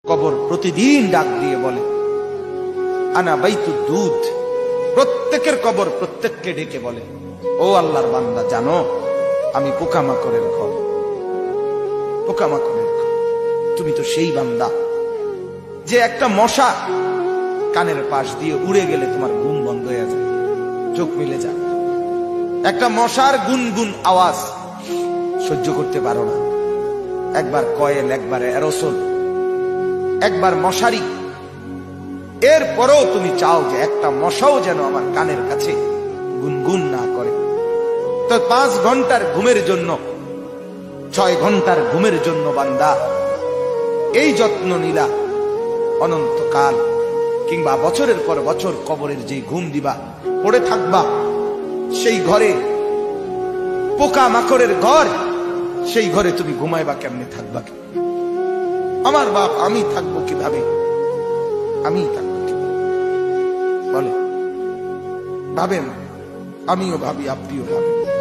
কবর প্রতিদিন ডাক দিয়ে বলে আনা বাইতুদ দুধ। প্রত্যেকের কবর প্রত্যেককে ডেকে বলে, ও আল্লাহর বান্দা, জানো আমি পোকামাকড়ের ঘর, পোকামাকড়ের ঘর। তুমি তো সেই বান্দা যে একটা মশা কানের পাশ দিয়ে উড়ে গেলে তোমার ঘুম বন্ধ হয়ে যায়, চোখ মিলে যায়। একটা মশার গুনগুন আওয়াজ সহ্য করতে পারো না। একবার কয়েল, একবার অ্যারোসল, একবার মশারি, এরপরেও তুমি চাও যে একটা মশাও যেন আমার কানের কাছে গুনগুন না করে। তো 5 ঘন্টার ঘুমের জন্য, 6 ঘন্টার ঘুমের জন্য বান্দা এই যত্ন নিলা, অনন্তকাল কিংবা বছরের পর বছর কবরের যে ঘুম দিবা, পড়ে থাকবা সেই ঘরে, পোকা মাকড়ের ঘর, সেই ঘরে তুমি ঘুমাইবা কেমনে, থাকবা? আমার বাপ, আমি থাকবো কিভাবে? আমি থাকবো কিভাবে বলো? ভাবেন, আমিও ভাবি, আপনিও ভাবেন।